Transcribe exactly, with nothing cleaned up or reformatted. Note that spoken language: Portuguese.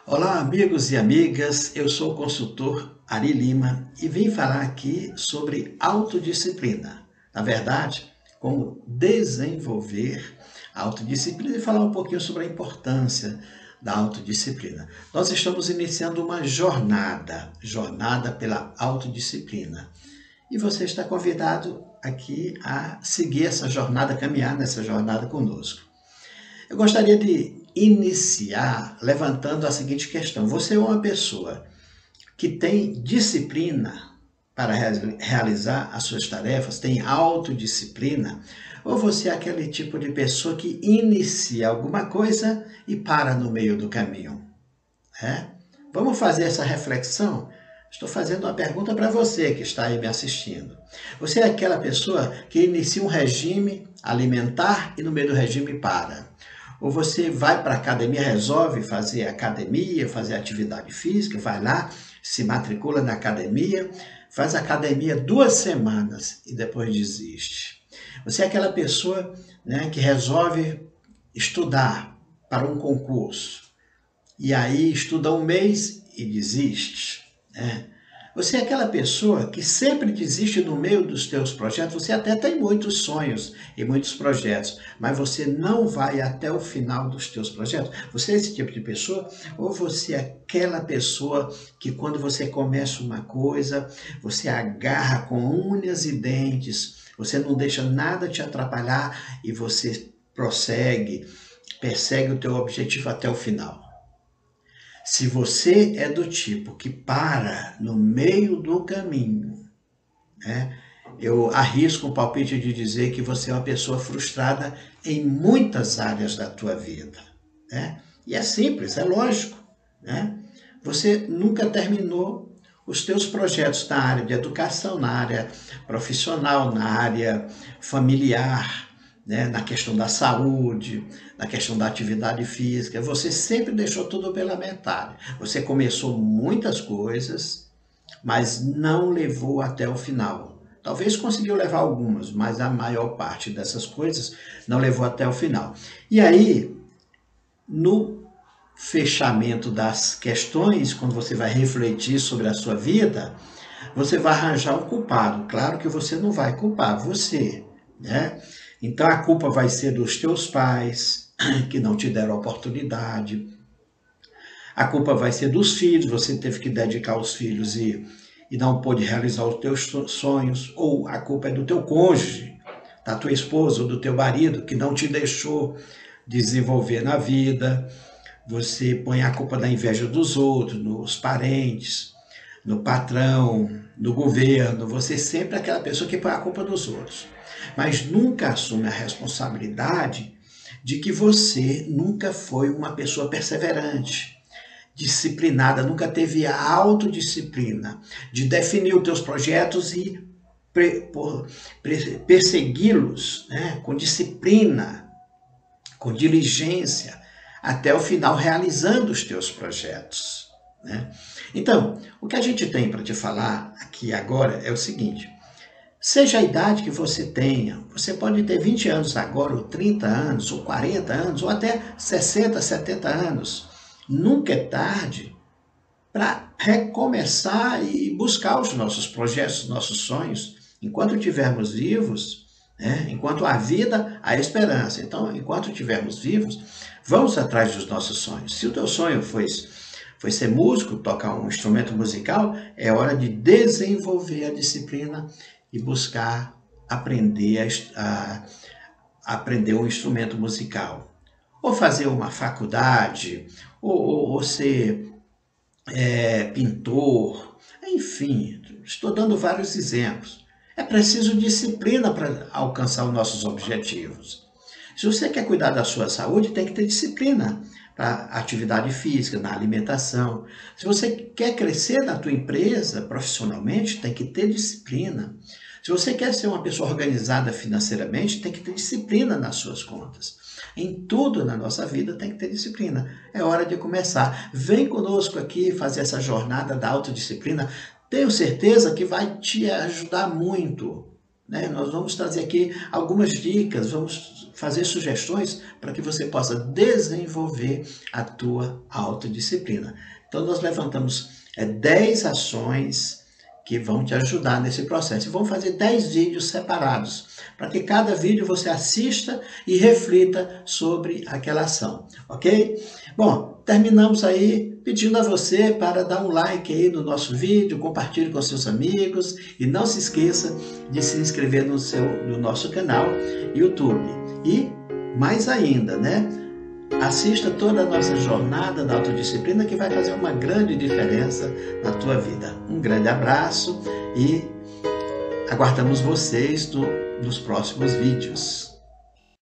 Olá, amigos e amigas. Eu sou o consultor Ari Lima e vim falar aqui sobre autodisciplina. Na verdade, como desenvolver a autodisciplina e falar um pouquinho sobre a importância da autodisciplina. Nós estamos iniciando uma jornada, jornada pela autodisciplina. E você está convidado aqui a seguir essa jornada, caminhar nessa jornada conosco. Eu gostaria de iniciar levantando a seguinte questão: você é uma pessoa que tem disciplina para realizar as suas tarefas, tem autodisciplina, ou você é aquele tipo de pessoa que inicia alguma coisa e para no meio do caminho? É? Vamos fazer essa reflexão? Estou fazendo uma pergunta para você que está aí me assistindo. Você é aquela pessoa que inicia um regime alimentar e no meio do regime para? Ou você vai para a academia, resolve fazer academia, fazer atividade física, vai lá, se matricula na academia, faz academia duas semanas e depois desiste. Você é aquela pessoa, né, que resolve estudar para um concurso e aí estuda um mês e desiste, né? Você é aquela pessoa que sempre desiste no meio dos teus projetos. Você até tem muitos sonhos e muitos projetos, mas você não vai até o final dos teus projetos. Você é esse tipo de pessoa? Ou você é aquela pessoa que quando você começa uma coisa, você agarra com unhas e dentes, você não deixa nada te atrapalhar e você prossegue, persegue o teu objetivo até o final? Se você é do tipo que para no meio do caminho, né, eu arrisco um palpite de dizer que você é uma pessoa frustrada em muitas áreas da tua vida, né? E é simples, é lógico, né? Você nunca terminou os teus projetos na área de educação, na área profissional, na área familiar, né, na questão da saúde, na questão da atividade física. Você sempre deixou tudo pela metade. Você começou muitas coisas, mas não levou até o final. Talvez conseguiu levar algumas, mas a maior parte dessas coisas não levou até o final. E aí, no fechamento das questões, quando você vai refletir sobre a sua vida, você vai arranjar um culpado. Claro que você não vai culpar você, né? Então a culpa vai ser dos teus pais, que não te deram oportunidade. A culpa vai ser dos filhos, você teve que dedicar aos filhos e, e não pôde realizar os teus sonhos. Ou a culpa é do teu cônjuge, da tua esposa ou do teu marido, que não te deixou desenvolver na vida. Você põe a culpa da inveja dos outros, nos parentes, no patrão, no governo. Você é sempre aquela pessoa que põe a culpa dos outros, mas nunca assume a responsabilidade de que você nunca foi uma pessoa perseverante, disciplinada, nunca teve a autodisciplina de definir os teus projetos e persegui-los, né, com disciplina, com diligência, até o final, realizando os teus projetos, né? Então, o que a gente tem para te falar aqui agora é o seguinte: seja a idade que você tenha, você pode ter vinte anos agora, ou trinta anos, ou quarenta anos, ou até sessenta, setenta anos. Nunca é tarde para recomeçar e buscar os nossos projetos, os nossos sonhos. Enquanto estivermos vivos, né, enquanto há vida, há esperança. Então, enquanto estivermos vivos, vamos atrás dos nossos sonhos. Se o teu sonho foi, foi ser músico, tocar um instrumento musical, é hora de desenvolver a disciplina e buscar aprender a, a aprender um instrumento musical, ou fazer uma faculdade, ou, ou, ou ser é, pintor, enfim, estou dando vários exemplos. É preciso disciplina para alcançar os nossos objetivos. Se você quer cuidar da sua saúde, tem que ter disciplina para atividade física, na alimentação. Se você quer crescer na tua empresa profissionalmente, tem que ter disciplina. Se você quer ser uma pessoa organizada financeiramente, tem que ter disciplina nas suas contas. Em tudo na nossa vida tem que ter disciplina. É hora de começar. Vem conosco aqui fazer essa jornada da autodisciplina. Tenho certeza que vai te ajudar muito né? Nós vamos trazer aqui algumas dicas, vamos fazer sugestões para que você possa desenvolver a tua autodisciplina. Então, nós levantamos é, dez ações que vão te ajudar nesse processo. E vamos fazer dez vídeos separados, para que cada vídeo você assista e reflita sobre aquela ação, ok? Bom, terminamos aí pedindo a você para dar um like aí no nosso vídeo, compartilhe com seus amigos e não se esqueça de se inscrever no, seu, no nosso canal YouTube. E mais ainda, né? Assista toda a nossa jornada da autodisciplina que vai fazer uma grande diferença na tua vida. Um grande abraço e aguardamos vocês no, nos próximos vídeos.